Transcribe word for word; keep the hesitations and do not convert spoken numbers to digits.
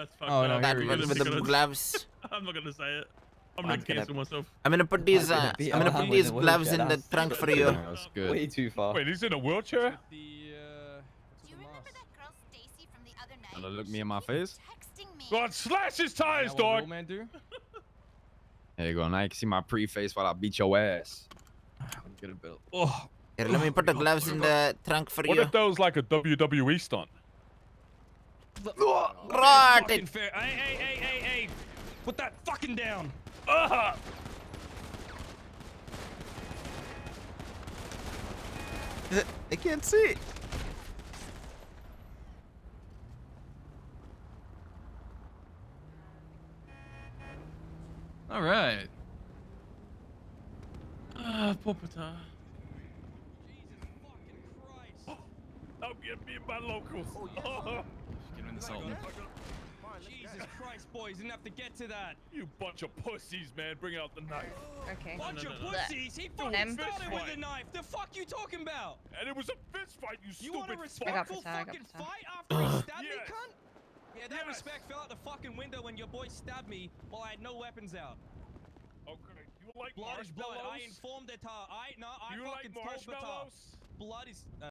That's fucked oh, up. no, That here he one is. with the gloves. I'm not gonna say it. I'm I'm gonna cancel gonna- myself. I'm gonna put these. Uh, beat I'm gonna Alham put with these the gloves wheelchair, in the that's- trunk for you. That's good. Way too far. Wait, he's in a wheelchair? The, uh, Do you remember that girl Stacy from the other night? Wanna look me in my face? Texting me. God, slash his tires, what dog. real man do? There you go. Now you can see my pretty face while I beat your ass. Get a bit. Oh. Here, let me put the gloves in the trunk for What you. if that was like a W W E stunt? Right. Fucking fair. Hey, hey, hey, hey, hey. Put that fucking down. Uh, I can't see. All right. Ah, poor Patar. I'm getting beat by locals. Oh, Oh, Get in the salt. Jesus Christ, boys, didn't have to get to that. you bunch of pussies, man. Bring out the knife. Okay. Bunch no, of no, no. pussies. He fucking Em. started with a knife. The fuck you talking about? And it was a fist fight, you You want a stupid I got respectful Patar, I got fucking Patar. fight after he stabbed me, Yes. cunt? Yeah, that Yes. respect fell out the fucking window when your boy stabbed me while I had no weapons out. Okay, you like Blood is blood. I marshmallows? informed Patar. I no, I You fucking like told Patar. marshmallows? Blood is. Uh,